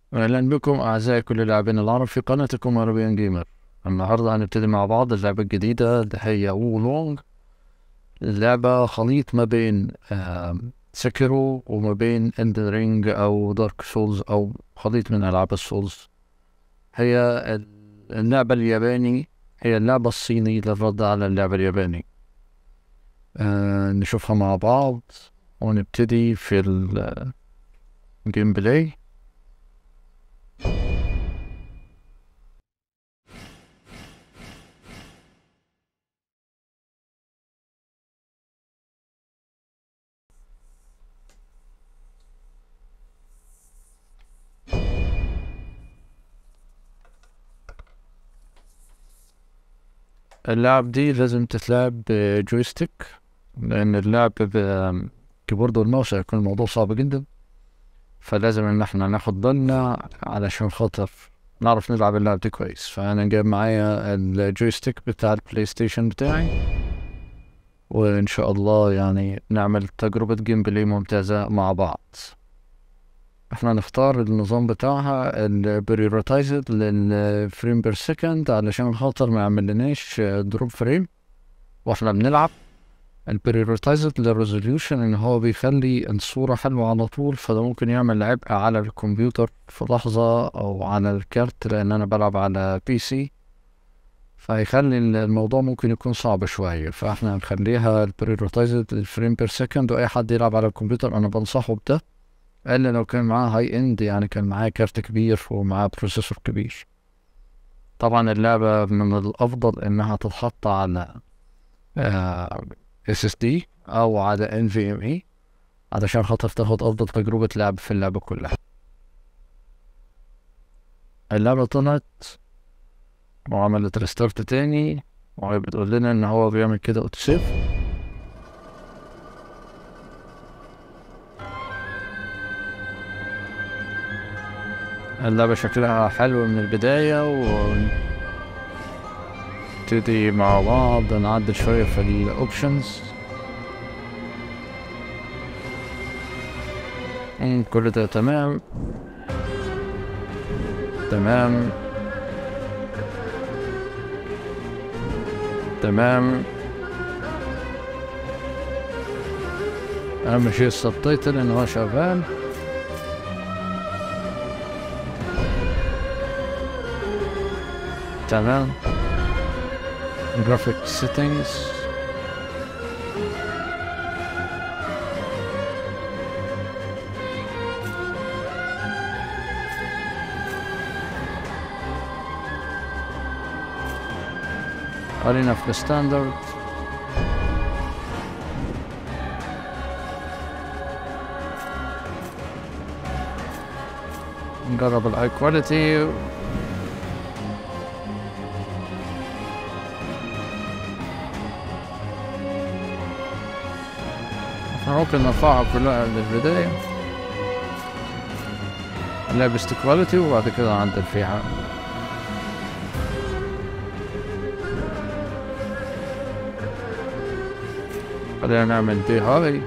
أهلا بكم أعزائي كل اللاعبين العرب في قناتكم عربيان جيمر. النهاردة هنبتدي مع بعض اللعبة الجديدة اللي هي وولونج. اللعبة خليط ما بين سكرو وما بين اندر رينج أو دارك سولز أو خليط من ألعاب السولز. هي اللعبة الياباني، هي اللعبة الصيني للرد على اللعبة الياباني. نشوفها مع بعض ونبتدي في الجيم بلاي. اللعب دي لازم تتلعب بجويستيك، لأن اللعب بكيبورد والماوس هيكون الموضوع صعب جدا، فلازم إن احنا ناخد بالنا علشان خاطر نعرف نلعب اللعب دي كويس. فأنا جايب معايا الجويستيك بتاع البلاي ستيشن بتاعي، وإن شاء الله يعني نعمل تجربة جيم بلاي ممتازة مع بعض. احنا نختار النظام بتاعها البريورتايزد للفريم بير سكند علشان خاطر ما يعملناش دروب فريم واحنا بنلعب. البريورتايزد للريزوليوشن ان هو بيخلي الصورة حلوة على طول، فده ممكن يعمل عبء على الكمبيوتر في لحظة او على الكارت، لان انا بلعب على بي سي، فيخلي الموضوع ممكن يكون صعب شوية. فاحنا هنخليها البريورتايزد للفريم بير سكند، واي حد يلعب على الكمبيوتر انا بنصحه بده، الا لو كان معاه هاي اند، يعني كان معاه كارت كبير ومعاه بروسيسور كبير. طبعا اللعبة من الافضل انها تتحط على اس اس دي او على ان في ام اي علشان خاطر تاخد افضل تجربة لعب في اللعبة كلها. اللعبة طلعت وعملت ريستارت تاني، وهي بتقول لنا ان هو بيعمل كده اوتوسيف. اللعبة شكلها حلو من البداية، ونبتدي مع بعض نعدل شوية في الاوبشنز. كل ده تمام تمام تمام. اهم شيء السبتايتل ان هو شغال. تمام. جرافيك سيتنجز. خلينا في الستاندرد. نجرب الاي كواليتي. احنا ممكن نرفعها كلها للبداية، نلبس كواليتي وبعد كده نعدل فيها. خلينا نعمل دي هاي.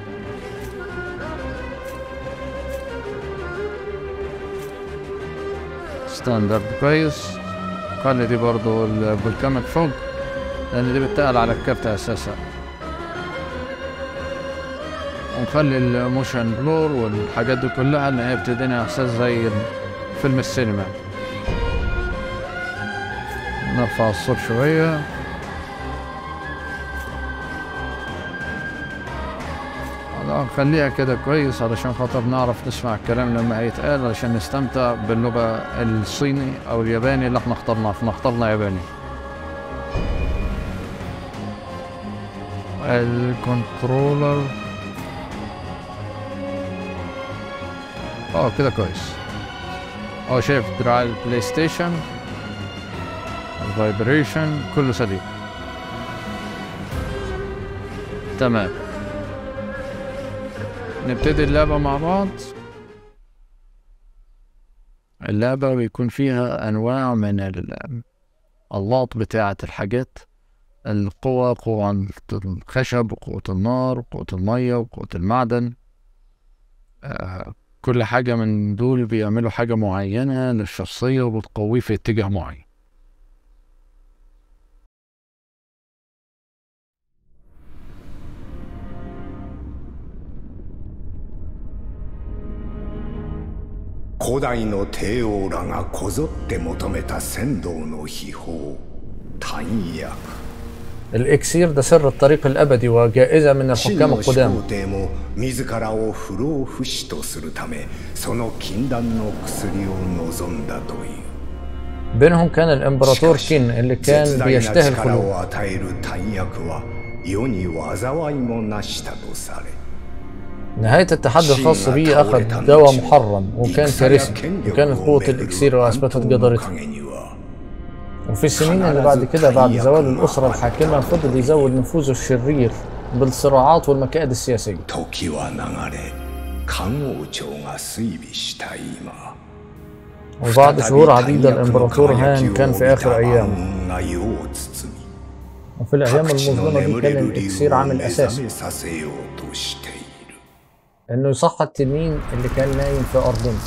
ستاندرد كويس. خلي دي برضو الفولكانيك فوق، لان دي بتقل على الكارت اساسا. ونخلي الموشن بلور والحاجات دي كلها ان هي بتدينا احساس زي فيلم السينما. نرفع الصوت شوية. نخليها كده كويس علشان خاطر نعرف نسمع الكلام لما هيتقال، علشان نستمتع باللغة الصيني او الياباني اللي احنا اخترناه. احنا اخترنا ياباني. الكنترولر كده كويس. شايف دراع البلاي ستيشن، الفايبريشن كله سليم. تمام. نبتدي اللعبة مع بعض. اللعبة بيكون فيها أنواع من اللقط بتاعة الحاجات. القوة، قوة الخشب وقوة النار وقوة المية وقوة المعدن. كل حاجة من دول بيعملوا حاجة معينة للشخصية وبتقويه في اتجاه معين. 古代の帝王らがこぞって求めた仙道の秘宝丹薬 الإكسير ده سر الطريق الأبدي وجائزة من 真 الحكام の始 القدامى. 皇帝も自らを不老不死とするためその禁断の薬を望んだという بينهم كان الإمبراطور しかし كين اللي 絶 كان 大な بيشتهي 力 الخلود. を与える丹薬は世に災いもなしたとされ نهاية التحدي الخاص بيه أخذ دواء محرم وكان كارثي وكانت قوة الإكسير وأثبتت جدارته. には وفي السنين اللي بعد كده بعد زوال الأسرة الحاكمة فضل يزود نفوذه الشرير بالصراعات والمكائد السياسية. 時は流れ漢王朝が衰微した今 وبعد شهور عديدة الإمبراطور هان كان في آخر أيامه. が世を包み وفي الأيام 各地の المظلمة دي 眠れ كان る竜 الإكسير を عامل 目覚 أساسي めさせようとしている إنه يصحى التنين اللي كان نايم في أرضنا.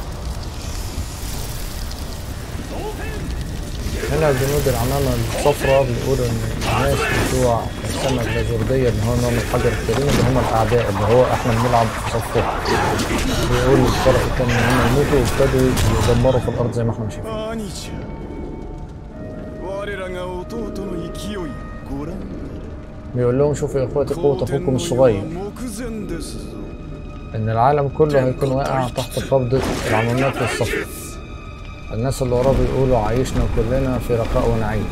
هنا الجنود العمامة الصفراء بيقولوا إن الناس بتوع السمك اللاجوردية اللي هو نوع من الحجر الكريم اللي هم الأعداء اللي هو إحنا بنلعب في صفهم. بيقولوا الفرق كان إن هم يموتوا وابتدوا يدمروا في الأرض زي ما إحنا شايفين. 兄者我らが弟の勢いご覧 بيقول لهم شوفوا يا إخواتي قوة أخوكم الصغير 目前ですぞ إن العالم كله هيكون واقع تحت قبضة العمامات والصفر. الناس اللي وراه بيقولوا عايشنا كلنا في رخاء ونعيم.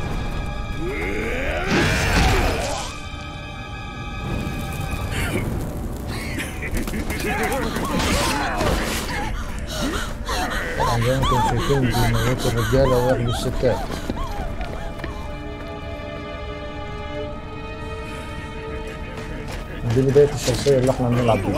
طبعا زي ما انتم شايفين بيموتوا الرجالة وياخدوا الستات. دي بداية الشخصية اللي احنا بنلعب بيها.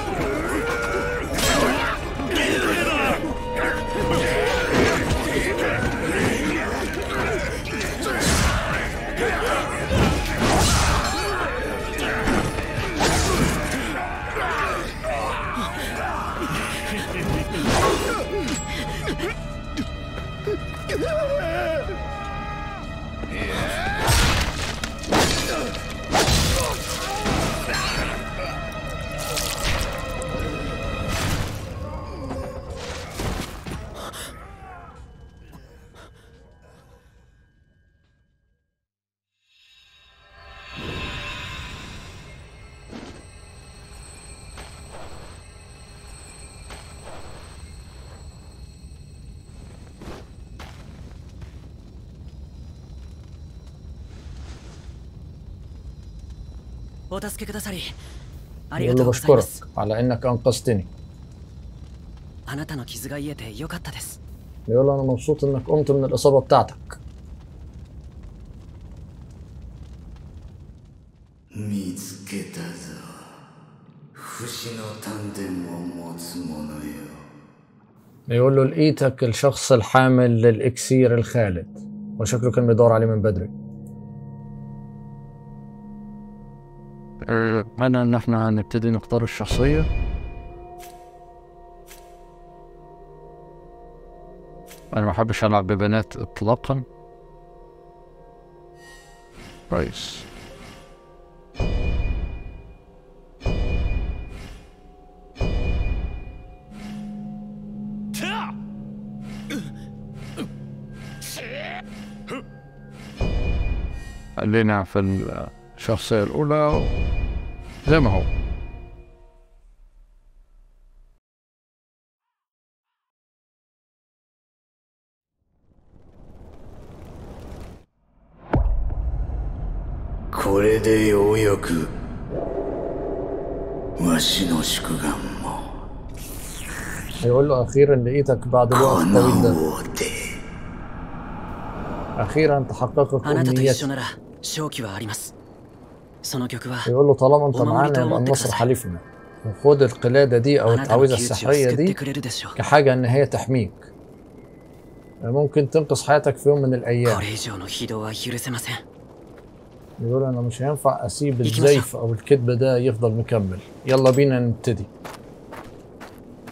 بيقول له بشكرك على انك انقذتني. بيقول له انا مبسوط انك قمت من الاصابة بتاعتك. 見つけたぞ不死の丹田を持つ者よ بيقول له لقيتك الشخص الحامل للإكسير الخالد وشكله كان بيدور عليه من بدري. أنا إن إحنا هنبتدي نختار الشخصية. أنا ما بحبش ألعب ببنات إطلاقا. كويس. خلينا في الشخصية الأولى زي ما هو. كوريدي يويوكو واشي نو شكوغان مو هيقول له أخيرا لقيتك بعد الوقت الطويل ده. この手 أخيرا تحققت あなたと一緒 أمنيتي. なら勝機はあります。その曲は يقول له طالما أنت معانا يبقى النصر حليفنا. وخد القلادة دي أو あなたの التعويذة 窮地を السحرية 救って دي くれるでしょう。 كحاجة إن هي تحميك. ممكن تنقذ حياتك في يوم من الأيام. これ以上の非道は許せません。 يقول أنا مش هينفع أسيب الزيف أو الكذب ده يفضل مكمل. يلا بينا نبتدي.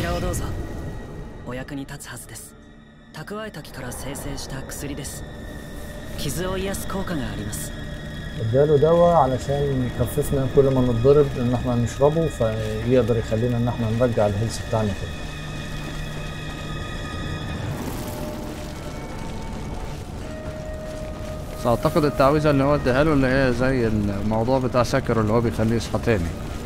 ちらをどうぞ。お役に立つはずです。蓄えた木から生成した薬です。傷を癒す効果があります。 اداله دواء علشان يخففنا كل ما نتضرب ان احنا نشربه فيقدر يخلينا ان احنا نرجع الهيلث بتاعنا كده. بس اعتقد التعويذة اللي هو اداها له اللي هي زي الموضوع بتاع سكر اللي هو بيخليه يصحى تاني.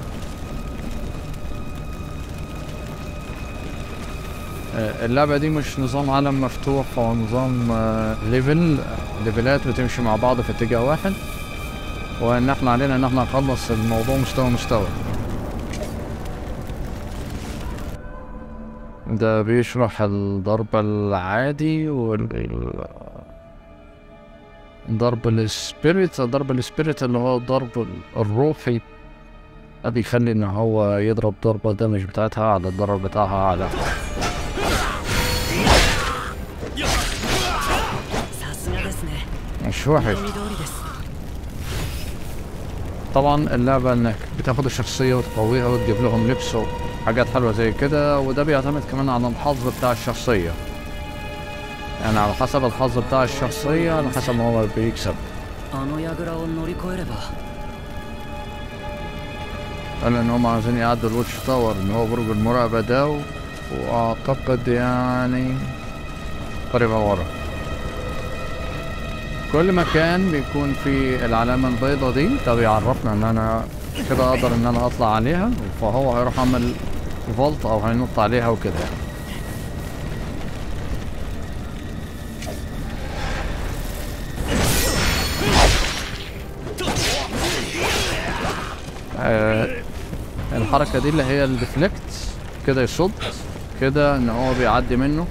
اللعبة دي مش نظام عالم مفتوح، هو نظام ليفلات بتمشي مع بعض في اتجاه واحد، وان احنا علينا ان احنا نخلص الموضوع مستوى. ده بيشرح الضرب العادي ضرب السبيريت اللي هو الضرب الروحي، ده بيخلي ان هو يضرب ضربة دمج بتاعتها على الضرب بتاعها على. مش وحش. طبعا اللعبة انك بتاخد الشخصية وتقويها وتجيب لهم لبس وحاجات حلوة زي كده، وده بيعتمد كمان على الحظ بتاع الشخصية، يعني على حسب الحظ بتاع الشخصية على حسب ما هو بيكسب. قال ان هم عايزين يعدوا الوتش تاور ان هو برج المراقبة ده، واعتقد يعني قريبا ورا. كل مكان بيكون فيه العلامة البيضة دي، ده بيعرفنا ان انا كده اقدر ان انا اطلع عليها، فهو هيروح عمل فولت او هينط عليها وكده الحركة دي اللي هي الديفليكت، كده يصد كده ان هو بيعدي منه،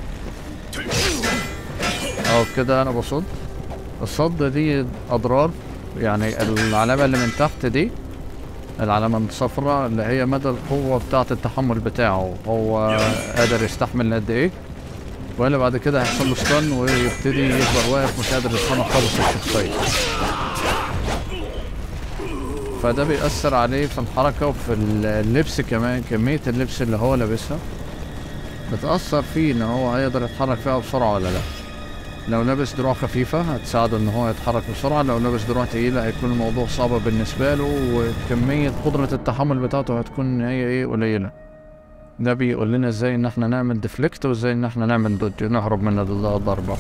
او كده انا بصد. الصد دي اضرار، يعني العلامة اللي من تحت دي العلامة الصفراء اللي هي مدى القوة بتاعة التحمل بتاعه، هو قادر يستحمل قد ايه، ولا بعد كده هيحصل له ستان ويبتدي يكبر واقف مش قادر يتحمل خالص الشخصية. فده بيأثر عليه في الحركة وفي اللبس كمان، كمية اللبس اللي هو لابسها بتأثر فيه ان هو هيقدر يتحرك فيها بسرعة ولا لا. لو لابس دروع خفيفة هتساعده ان هو يتحرك بسرعة، لو لابس دروع تقيلة هيكون الموضوع صعب بالنسبة له، وكمية قدرة التحمل بتاعته هتكون هي ايه قليلة. ده بيقول لنا ازاي ان احنا نعمل ديفليكت وازاي ان احنا نعمل دوج نهرب من الضربة.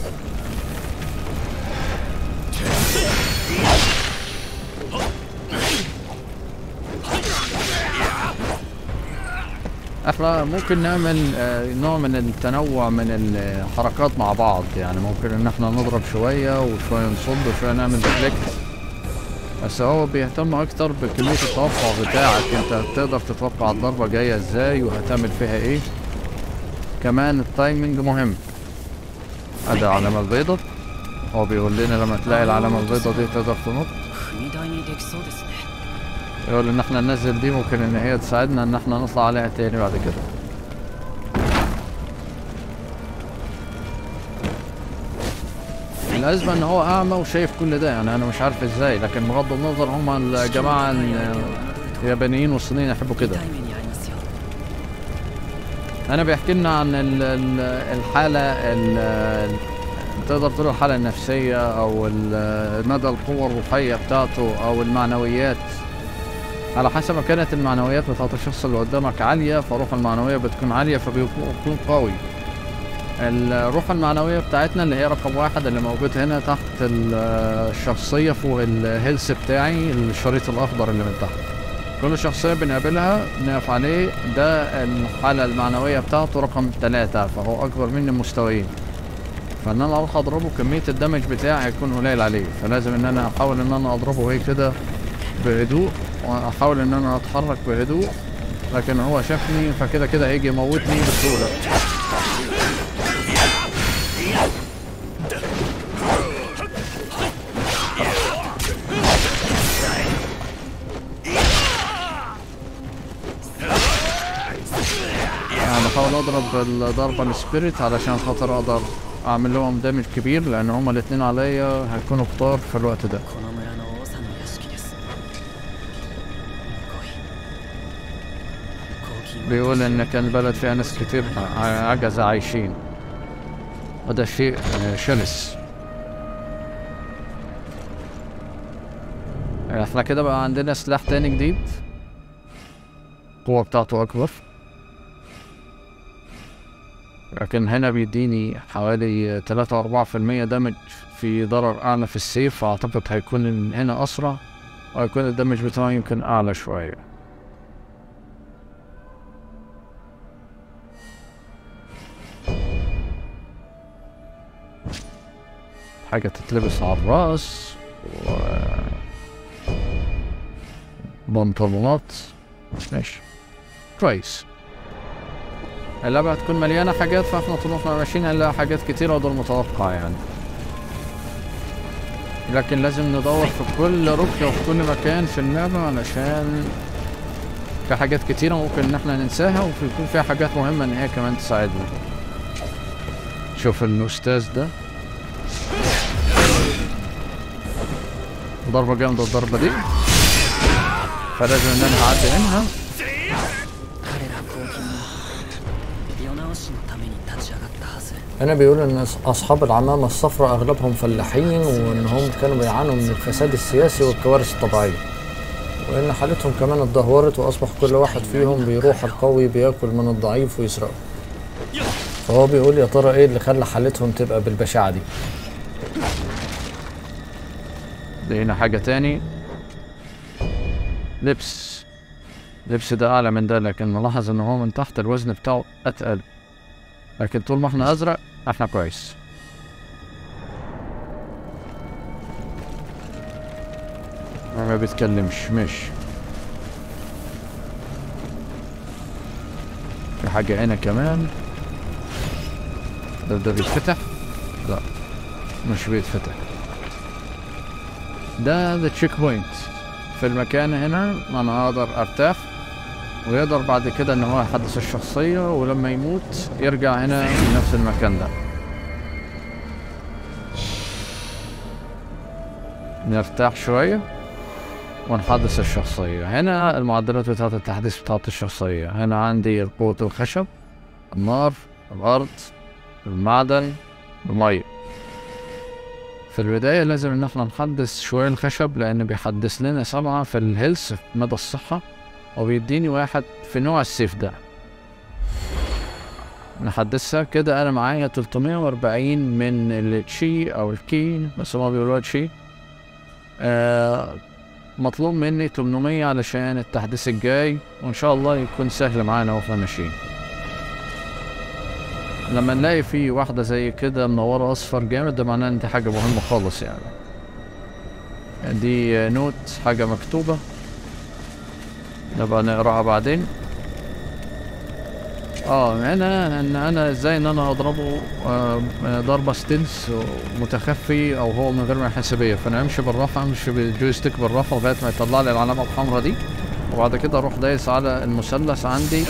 احنا ممكن نعمل نوع من التنوع من الحركات مع بعض، يعني ممكن ان احنا نضرب شوية وشوية نصد وشوية نعمل ديفليكت، بس هو بيهتم اكتر بكمية التوقع بتاعك، انت تقدر تتوقع الضربة جاية ازاي وهتعمل فيها ايه. كمان التايمنج مهم. ادي العلامة البيضاء، هو بيقول لنا لما تلاقي العلامة البيضاء دي تقدر تنط، يقول ان احنا ننزل دي، ممكن ان هي تساعدنا ان احنا نطلع عليها تاني بعد كده. الازمه ان هو اعمى وشايف كل ده، يعني انا مش عارف ازاي، لكن بغض النظر هم الجماعه اليابانيين والصينيين يحبوا كده. انا بيحكي لنا عن الحاله تقدر تقول الحاله النفسيه او مدى القوه الروحيه بتاعته او المعنويات، على حسب ما كانت المعنويات بتاعت الشخص اللي قدامك عالية فروح المعنوية بتكون عالية فبيكون قوي. الروح المعنوية بتاعتنا اللي هي رقم 1 اللي موجود هنا تحت الشخصية فوق الهيلث بتاعي، الشريط الأخضر اللي من تحت. كل شخصية بنقابلها بنقف عليه، ده الحالة المعنوية بتاعته رقم 3، فهو أكبر مني مستويين، فإن أنا أروح أضربه كمية الدمج بتاعي هيكون قليل عليه، فلازم إن أنا أحاول إن أنا أضربه هي كده بهدوء، واحاول ان انا اتحرك بهدوء، لكن هو شافني فكده كده هيجي يموتني بسهولة. يعني بحاول اضرب الضربة السبيريت علشان خاطر اقدر اعمل لهم دامج كبير، لان هما الاتنين عليا هيكونوا كتار في الوقت ده. بيقول ان كان البلد فيها ناس كتير عجزة عايشين، وده شيء شرس. احنا كده بقى عندنا سلاح تاني جديد، القوة بتاعته اكبر، لكن هنا بيديني حوالي 3 و 4% دمج في ضرر اعلى في السيف، فاعتقد هيكون هنا اسرع وهيكون الدمج بتاعه يمكن اعلى شوية. حاجة تتلبس على الراس بنطلونات، ماشي كويس. اللعبة هتكون مليانة حاجات، فاحنا طول ما احنا ماشيين هنلاقي حاجات كتيرة، وده المتوقع يعني. لكن لازم ندور في كل ركن وفي كل مكان في اللعبة، علشان في حاجات كتيرة ممكن ان احنا ننساها، وفي يكون فيها حاجات مهمة ان هي كمان تساعدنا. شوف الأستاذ ده، ضربة جامدة الضربة دي، فلازم ان انا هعدي منها. هنا بيقول ان اصحاب العمامة الصفراء اغلبهم فلاحين، وانهم كانوا بيعانوا من الفساد السياسي والكوارث الطبيعية، وان حالتهم كمان اتدهورت، واصبح كل واحد فيهم بيروح القوي بياكل من الضعيف ويسرقه. فهو بيقول يا ترى ايه اللي خلى حالتهم تبقى بالبشاعة دي. هنا حاجة تاني، لبس ده اعلى من ده، لكن نلاحظ ان هو من تحت الوزن بتاعه اتقل، لكن طول ما احنا ازرق احنا كويس. ما بيتكلمش، ماشي. في حاجة هنا كمان، ده بيتفتح؟ لا مش بيتفتح. ده التشيك بوينت في المكان هنا، انا اقدر ارتاح، ويقدر بعد كده ان هو يحدث الشخصية، ولما يموت يرجع هنا في نفس المكان ده. نرتاح شوية ونحدث الشخصية. هنا المعدلات بتاعة التحديث بتاعة الشخصية، هنا عندي قوة الخشب، النار، الأرض، المعدن، المية. في البداية لازم ان احنا نحدث شوية الخشب، لان بيحدث لنا 7 في الهيلث في مدى الصحة، وبيديني 1 في نوع السيف ده. نحدثها كده، انا معايا 340 من التشي او الكي، بس هما بيقولوها تشي. مطلوب مني 800 علشان التحديث الجاي، وان شاء الله يكون سهل معانا واحنا ماشيين. لما نلاقي في واحدة زي كده منورة اصفر جامد، ده معناه ان دي حاجة مهمة خالص يعني. دي نوت، حاجة مكتوبة، نبقى نقراها بعدين. هنا ان انا ازاي ان انا اضربه ضربة ستيلز متخفي، او هو من غير ما يحس بيا. فانا امشي بالراحة، امشي بالجويستيك بالراحة لغاية ما يطلع لي العلامة الحمراء دي، وبعد كده اروح دايس على المثلث عندي،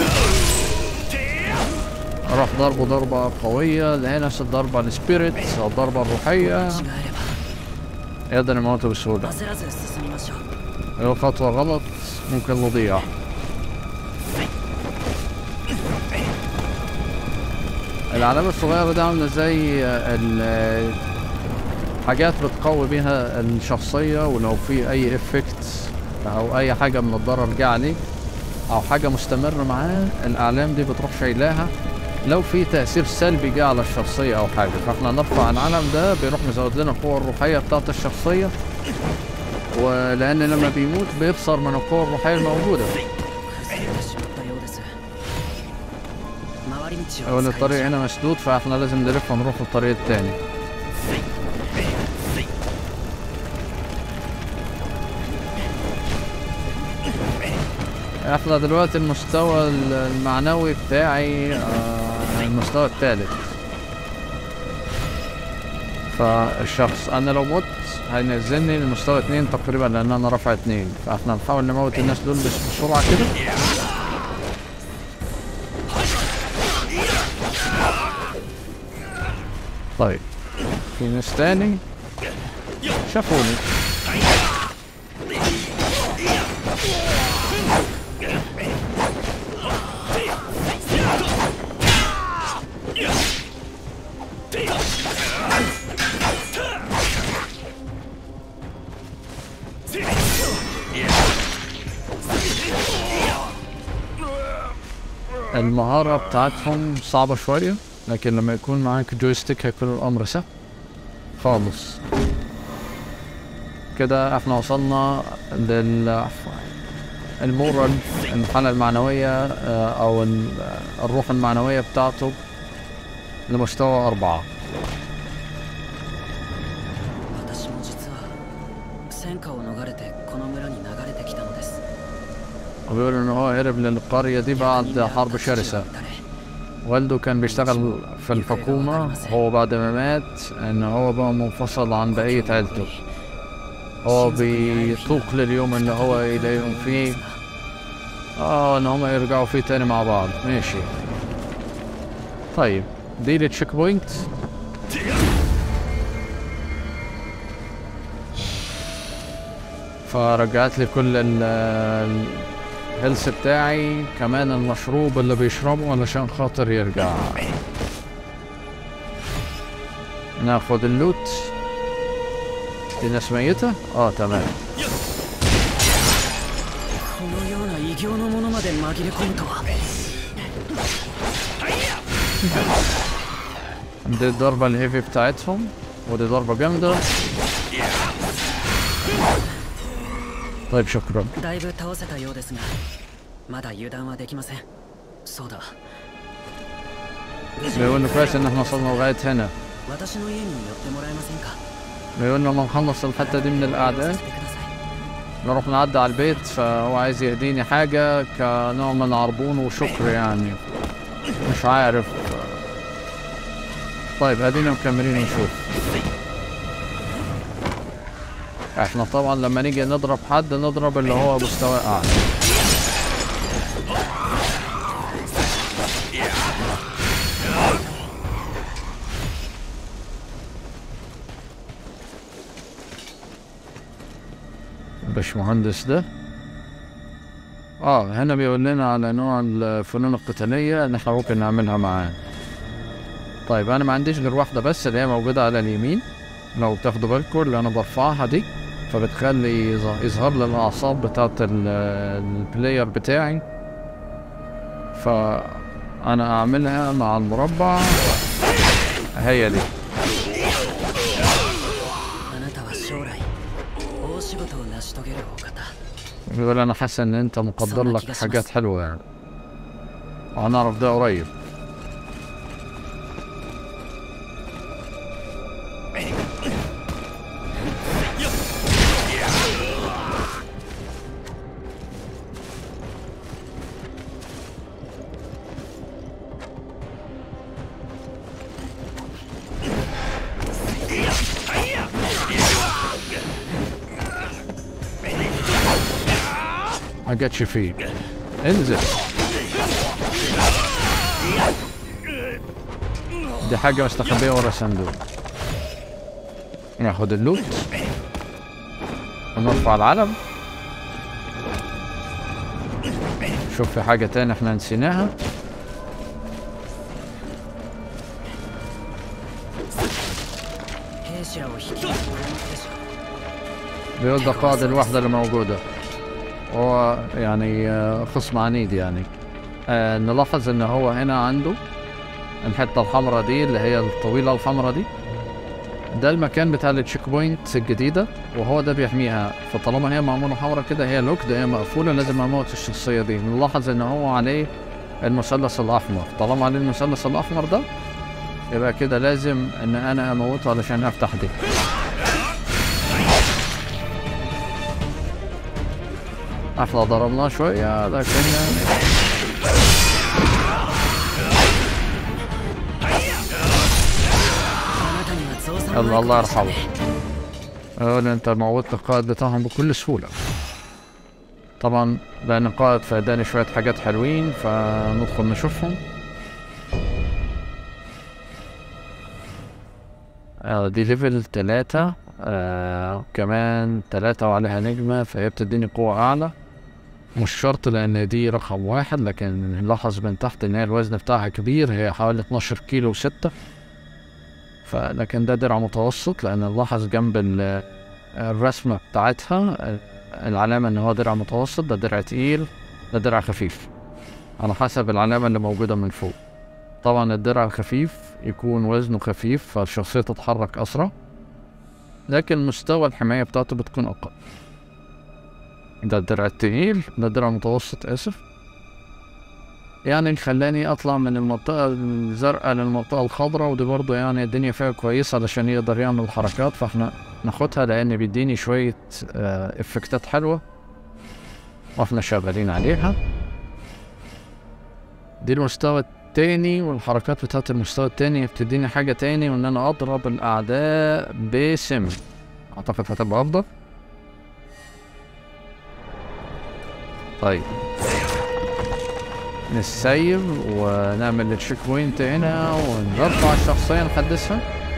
اروح ضربه ضربة قوية، اللي هي نفس الضربة السبيريت او الضربة الروحية، يقدر يموته بسهولة. لو خطوة غلط ممكن نضيع. العلامة الصغيرة دي عاملة زي حاجات بتقوي بيها الشخصية، ولو في اي افكت او اي حاجة من الضرر جه عليه او حاجة مستمرة معاه، الاعلام دي بتروح شايلاها. لو في تأثير سلبي جه على الشخصية او حاجة، فاحنا نرفع العلم ده، بيروح مزود لنا القوة الروحية بتاعت الشخصية، ولان لما بيموت بيبصر من القوة الروحية الموجودة. اول الطريق هنا مسدود، فاحنا لازم نلف ونروح الطريق التاني. احنا دلوقتي المستوى المعنوي بتاعي المستوى الثالث، فالشخص انا لو مت هينزلني للمستوى 2 تقريبا، لان انا رافع 2. فاحنا نحاول نموت الناس دول بسرعة كده. طيب في ناس تاني شافوني. المهارة بتاعتهم صعبة شوية، لكن لما يكون معاك جويستيك هيكون الأمر سهل خالص. كده احنا وصلنا المورال، الحالة المعنوية أو الروح المعنوية بتاعته لمستوى 4. 私も実は戦火を逃れてこの村に流れてきたのです。 وبيقول إن هو هرب للقرية دي بعد حرب شرسة. والده كان بيشتغل في الحكومة، هو بعد ما مات إن هو بقى منفصل عن بقية عيلته. هو بيطوق لليوم اللي هو يلاقيهم فيه إن هم يرجعوا فيه تاني مع بعض. ماشي. طيب دي التشيك بوينت. فرجعت لي كل الهيلث بتاعي، كمان المشروب اللي بيشربه علشان خاطر يرجع. ناخد اللوت. دي ناس ميتة؟ تمام. このような異形のものまで紛れ込むとは。 دي الضربة الهيفي بتاعتهم، ودي ضربة جامدة. طيب شكرا. だいぶ倒せたようですが、まだ油断はできません。そうだ。 بيقول إنه كويس إن احنا وصلنا لغاية هنا. 私の家に寄ってもらえませんか。 بيقول لما نخلص الحتة دي من الأعداء نروح نعدي على البيت، فهو عايز يهديني حاجة كنوع من عربون وشكر يعني. مش عارف. طيب ادينا مكملين نشوف. احنا طبعا لما نيجي نضرب حد نضرب اللي هو مستوى اعلى. الباشمهندس ده هنا بيقول لنا على نوع الفنون القتالية ان احنا ممكن نعملها معاه. طيب انا ما عنديش غير واحدة بس اللي هي موجودة على اليمين، لو بتاخدوا بالكم اللي انا برفعها دي، فبتخلي يظهر لي الاعصاب بتاعت البلاير بتاعي. فانا اعملها مع المربع، هي دي. بيقول انا حاسس ان انت مقدر لك حاجات حلوة يعني، وهنعرف ده قريب. I got your feet. انزل. دي حاجة مستخبية ورا صندوق. ناخد اللوت ونرفع العلم. شوف في حاجة تانية احنا نسيناها. بيقول ده قائد الوحدة اللي موجودة، هو يعني خصم عنيد يعني. نلاحظ ان هو هنا عنده الحتة الحمراء دي اللي هي الطويلة الحمراء دي، ده المكان بتاع التشيك بوينت الجديدة، وهو ده بيحميها. فطالما هي معمولة حمراء كده هي لوكد، هي مقفولة، لازم اموت الشخصية دي. نلاحظ ان هو عليه المثلث الاحمر، طالما عليه المثلث الاحمر ده يبقى كده لازم ان انا اموته علشان افتح دي. احنا ضربناه شوية لكن يلا الله يرحمه. يقول انت موتت القائد بتاعهم بكل سهولة. طبعا لان القائد فاداني شوية حاجات حلوين، فندخل نشوفهم. دي ليفل 3، كمان 3 وعليها نجمة، فهي بتديني قوة اعلى. مش شرط لان دي رقم 1، لكن نلاحظ من تحت ان هي الوزن بتاعها كبير، هي حوالي 12 كيلو و6. لكن ده درع متوسط، لان نلاحظ جنب الرسمة بتاعتها العلامة ان هو درع متوسط. ده درع تقيل، ده درع خفيف. على حسب العلامة اللي موجودة من فوق. طبعا الدرع الخفيف يكون وزنه خفيف فالشخصية تتحرك أسرع، لكن مستوى الحماية بتاعته بتكون أقل. ده الدرع التقيل، ده الدرع المتوسط آسف، يعني خلاني أطلع من المنطقة الزرقاء للمنطقة الخضراء، ودي برضه يعني الدنيا فيها كويسة علشان يقدر يعمل حركات، فاحنا ناخدها لأن بيديني شوية إفكتات حلوة واحنا شغالين عليها. دي المستوى التاني، والحركات بتاعت المستوى التاني بتديني حاجة تاني، وإن أنا أضرب الأعداء بسم. أعتقد هتبقى أفضل. طيب نسيب ونعمل التشيك بوينت هنا ونرفع الشخصية نحدثها.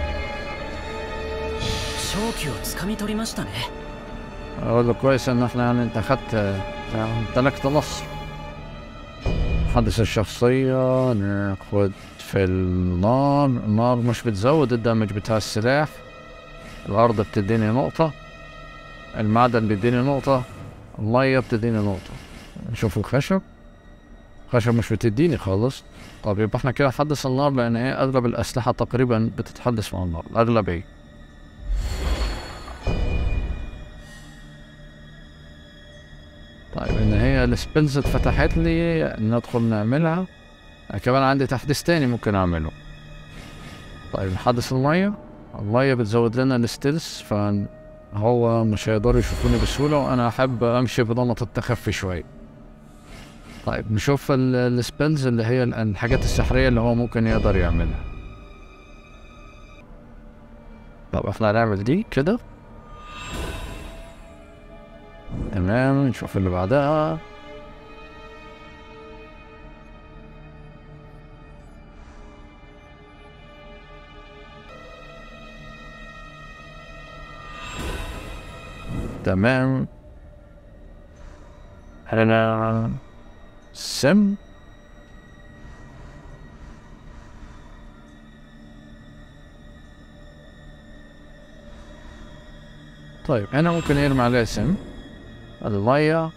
أقول له كويس إن احنا يعني أنت أخدت امتلكت نصر. نحدث الشخصية، ناخد في النار. النار مش بتزود الدمج بتاع السلاح. الأرض بتديني نقطة، المعدن بيديني نقطة، المية بتديني نقطة. نشوف الخشب، الخشب مش بتديني خالص. طب يبقى احنا كده نحدث النار، لأن ايه أغلب الأسلحة تقريبا بتتحدث مع النار، الأغلبية. طيب ان هي السبيلز اتفتحت لي ندخل نعملها. كمان عندي تحديث تاني ممكن اعمله. طيب نحدث المية. المية بتزود لنا الستيلز، فهو مش هيقدروا يشوفوني بسهولة، وانا احب امشي بنمط التخفي شوية. طيب نشوف السبيلز اللي هي الحاجات السحرية اللي هو ممكن يقدر يعملها. طب احنا هنعمل دي كده تمام. نشوف اللي بعدها. تمام. هنا سم. طيب هنا ممكن يرمي عليه سم. المية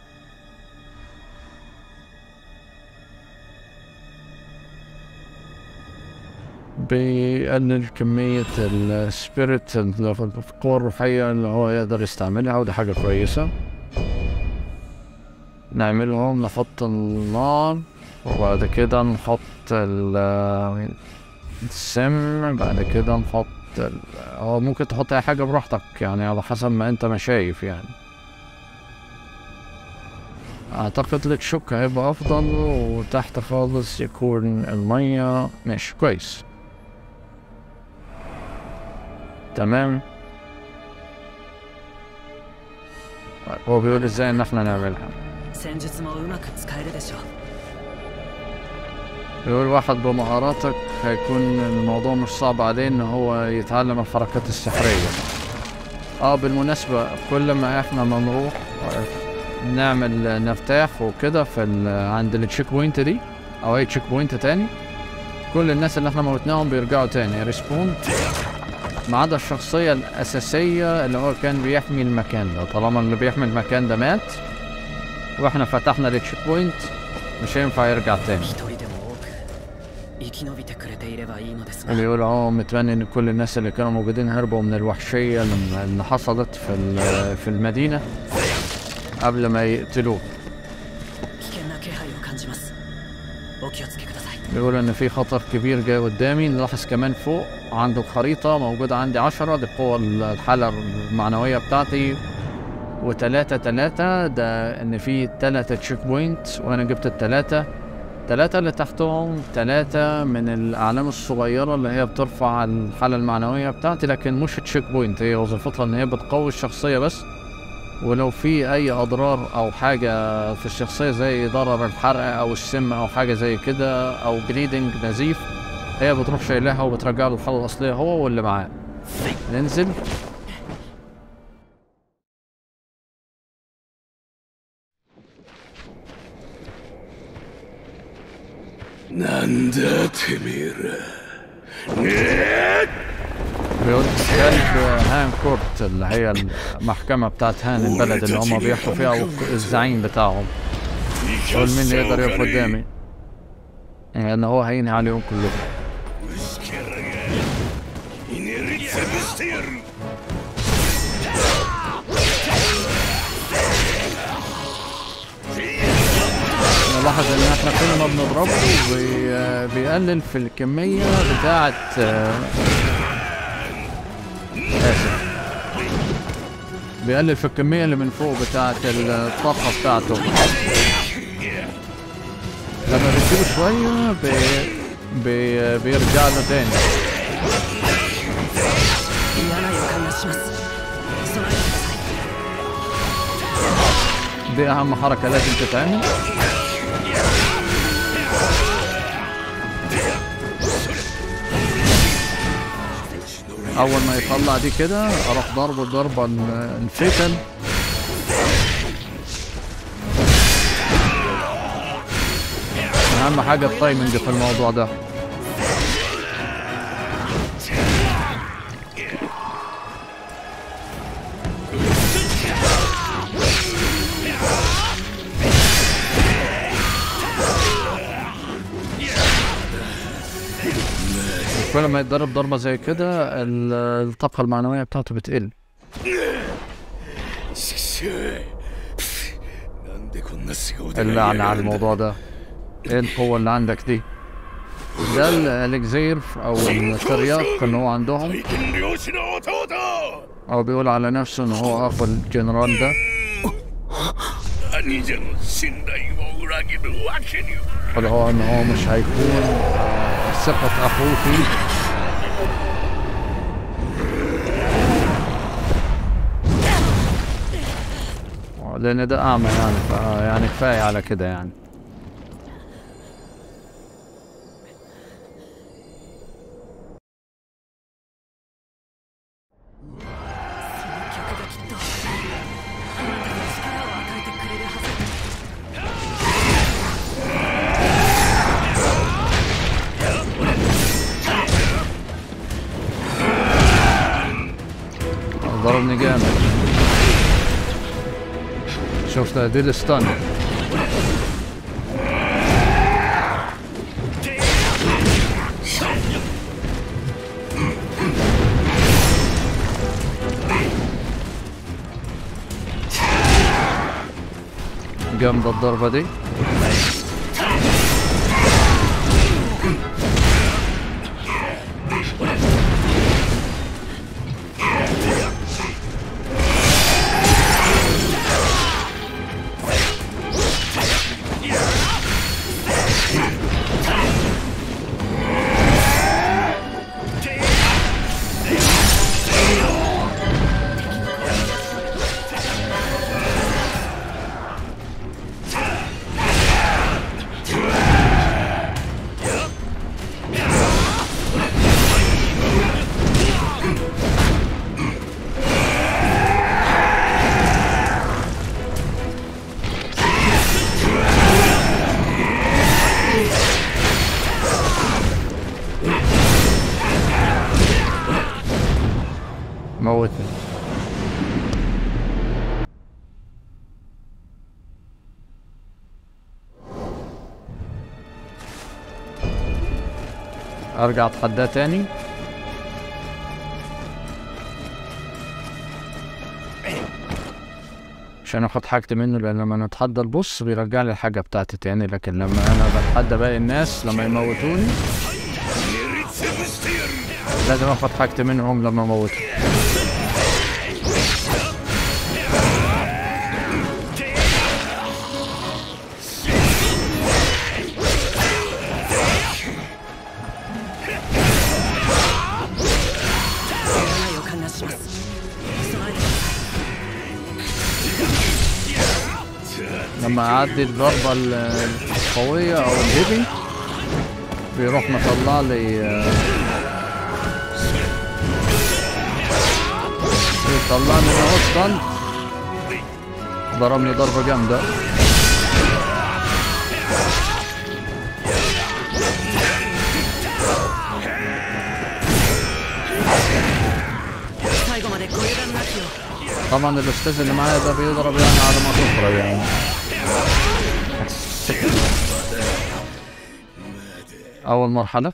بيقلل كمية السبيريت، القوة الروحية اللي هو يقدر يستعملها، ودي حاجة كويسة. نعملهم، نحط النار وبعد كده نحط السم، بعد كده نحط هو ممكن تحط اي حاجة براحتك يعني على حسب ما انت ما شايف يعني. اعتقد لك شوك هيبقى افضل، وتحت خالص يكون المية. ماشي كويس تمام. هو بيقول ازاي ان احنا نعملها. بيقول واحد بمهاراتك هيكون الموضوع مش صعب عليه ان هو يتعلم الحركات السحرية. بالمناسبة كل ما احنا ما نروح نعمل نرتاح وكده في عند التشيك بوينت دي او اي تشيك بوينت تاني، كل الناس اللي احنا موتناهم بيرجعوا تاني ريسبون، ما عدا الشخصية الأساسية اللي هو كان بيحمي المكان ده. طالما اللي بيحمي المكان ده مات واحنا فتحنا التشيك بوينت مش هينفع يرجع تاني. اللي يقول متمني ان كل الناس اللي كانوا موجودين هربوا من الوحشية اللي حصلت في المدينة قبل ما يقتلوه. بيقول ان في خطر كبير جاي قدامي. نلاحظ كمان فوق عند الخريطة موجودة عندي 10، دي قوة الحالة المعنوية بتاعتي، و3 ده ان في 3 تشيك بوينت، وانا جبت ال3 اللي تحتهم 3 من الاعلام الصغيرة اللي هي بترفع الحالة المعنوية بتاعتي، لكن مش تشيك بوينت، هي وظيفتها ان هي بتقوي الشخصية بس. ولو في اي اضرار او حاجة في الشخصية زي ضرر الحرق او السم او حاجة زي كده او بليدنج نزيف، هي بتروح شايلها وبترجع له الحالة الاصلية هو واللي معاه. ننزل. ناندا تمير بيقول كلب هان كورت اللي هي المحكمة بتاعت هان البلد اللي هم بيحكوا فيها، الزعيم بتاعهم. قول مين اللي يقدر يقف قدامي، يعني هو هينهي عليهم كلهم. نلاحظ ان احنا كل ما بنضربه بيقلل في الكمية بتاعة بيقلل في الكمية اللي من فوق بتاعة الطاقة بتاعته. لما بتسيبه شوية بيرجع له تاني. دي أهم حركة لازم تتعمل. أول ما يطلع دي كده أروح ضربة الفتن. أهم حاجة التايمنج في الموضوع ده. كل ما يتضرب ضربة زي كده الطاقة المعنوية بتاعته بتقل. اللعنة على الموضوع ده. ايه القوة اللي عندك دي؟ ده الالكزير او الترياق اللي هو عندهم، او بيقول على نفسه ان هو اخو الجنرال ده. اللي هو ان هو مش هيكون ثقة اخوه فيه. لان ده اعمى يعني، يعني كفاية على كده يعني. ضربني جامد. شفت دي الستان. جامدة الضربة دي. موتني. ارجع اتحداه تاني. عشان اخد حاجتي منه، لان لما نتحدى البوس بيرجع لي الحاجه بتاعتي تاني، لكن لما انا بتحدى باقي الناس لما يموتوني لازم اخد حاجتي منهم لما اموتهم. لما اعدي الضربة القوية او الهيفي بيروح مطلع لي طلعني اصلا. ضربني ضربة جامدة. طبعا الاستاذ اللي معايا ده بيضرب يعني على ما تخرج يعني. أول مرحلة.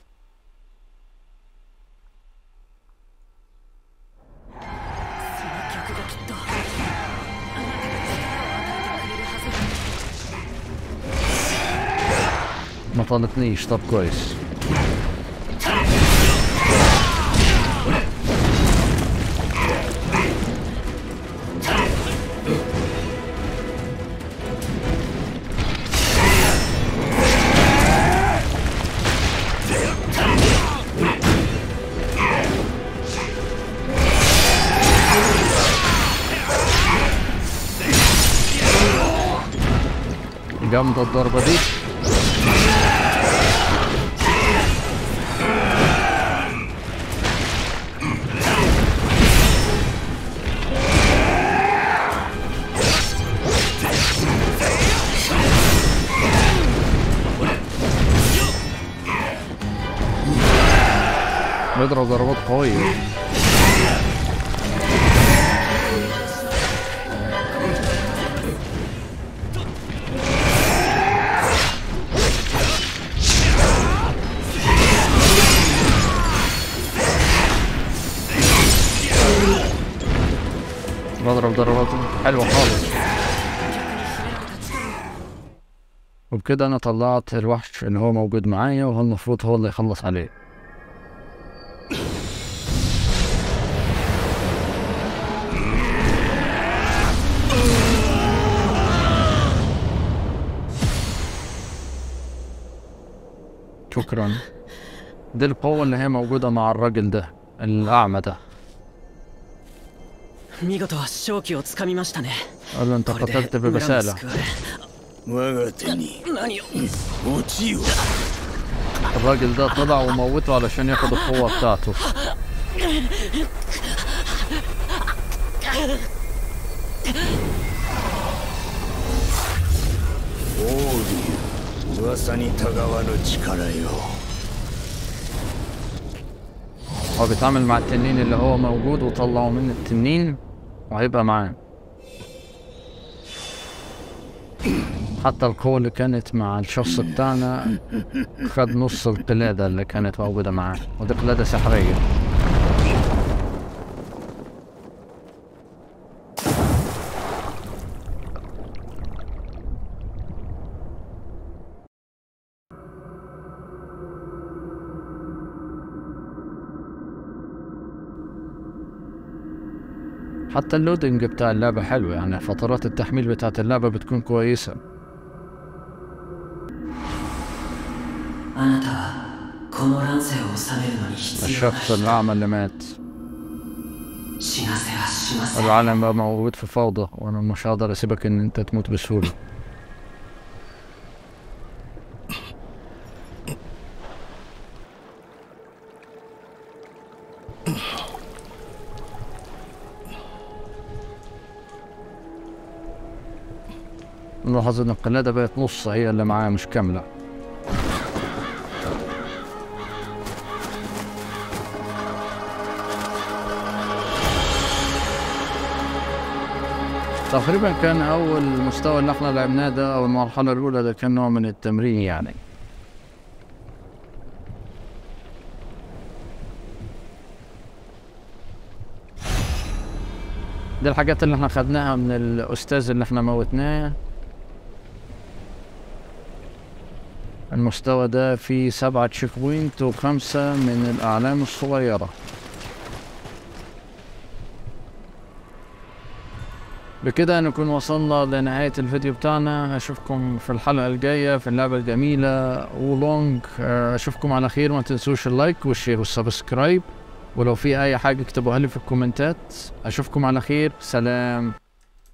ما طالتنيش، طب كويس. جامدة الضربة دي. بيضرب ضربات قوية. بضرب ضربات حلوة خالص. وبكده انا طلعت الوحش اللي هو موجود معايا، وهو المفروض هو اللي يخلص عليه. شكرا. دي القوة اللي هي موجودة مع الراجل ده الأعمى ده. 見事勝機をつかみましたね。 قال له انت قتلت برسالة. 我が手に何を落ちよ。 الراجل ده طلع وموته علشان ياخد القوة بتاعته. 噂にたがわぬ力よ。 هو بيتعامل مع التنين اللي هو موجود، وطلعوا منه التنين وهيبقى معاه. حتى القوة اللي كانت مع الشخص بتاعنا خد نص القلادة اللي كانت موجودة معاه، ودي قلادة سحرية. حتى اللودنج بتاع اللعبة حلو، يعني فترات التحميل بتاعت اللعبة بتكون كويسة. あなたはこの乱世を治めるのに必要な الشخص الأعمى اللي مات. 死なせはしません。 العالم بقى موجود في فوضى، وأنا مش هقدر أسيبك إن أنت تموت بسهولة. نلاحظ إن القلادة بقت نص هي اللي معايا مش كاملة. تقريبا كان أول مستوى اللي احنا لعبناه ده، أو المرحلة الأولى ده، كان نوع من التمرين يعني. دي الحاجات اللي احنا خدناها من الأستاذ اللي احنا موتناه. المستوى ده فيه 7 تشيك بوينت و5 من الأعلام الصغيرة. بكده نكون وصلنا لنهاية الفيديو بتاعنا. أشوفكم في الحلقة الجاية في اللعبة الجميلة وولونج. أشوفكم على خير، ما تنسوش اللايك والشير والسبسكرايب، ولو في أي حاجة اكتبوها لي في الكومنتات. أشوفكم على خير، سلام.